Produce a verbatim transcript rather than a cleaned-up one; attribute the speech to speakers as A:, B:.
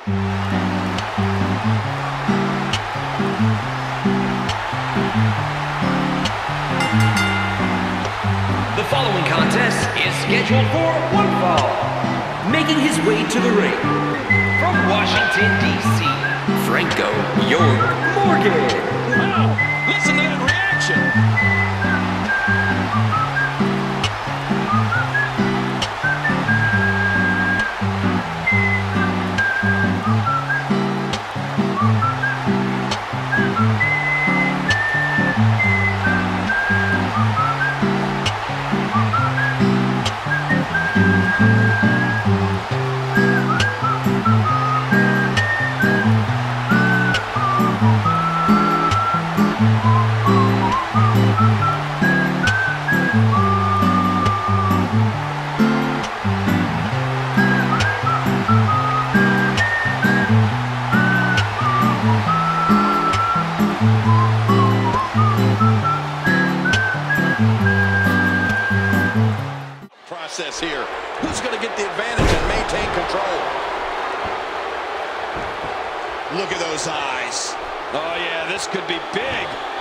A: The following contest is scheduled for one fall. Making his way to the ring, from Washington, D C, Franco York Morgan.
B: Wow, listen to that reaction. Process here. Who's going to get the advantage and maintain control? Look at those eyes. Oh, yeah, this could be big.